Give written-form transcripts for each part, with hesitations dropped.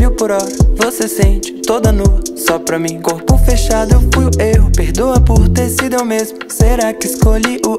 1000 por hora, você sente toda nua, só pra mim. Corpo fechado, eu fui o erro, perdoa por ter sido eu mesmo. Será que escolhi o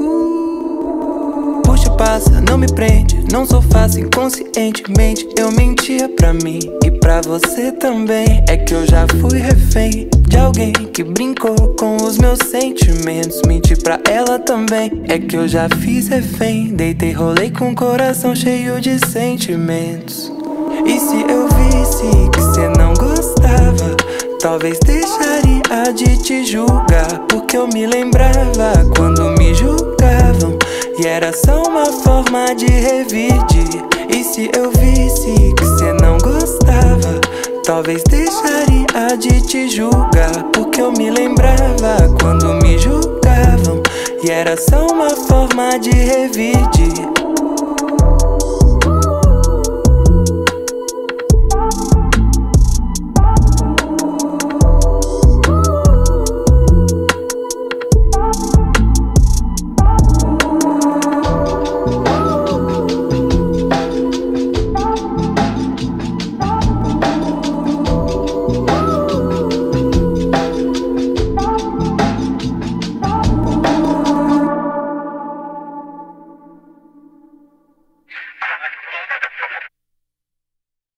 ego? Puxa e passa, não me prende, não sou fácil, inconscientemente eu mentia pra mim e pra você também. É que eu já fui refém de alguém que brincou com os meus sentimentos, menti pra ela também. É que eu já fiz refém, deitei, rolei com o coração cheio de sentimentos. E se eu visse que cê não gostava, talvez deixaria de te julgar, porque eu me lembrava quando me julgavam e era só uma forma de revidir. E se eu visse que cê não gostava, talvez deixaria de te julgar, porque eu me lembrava quando me julgavam e era só uma forma de revidir.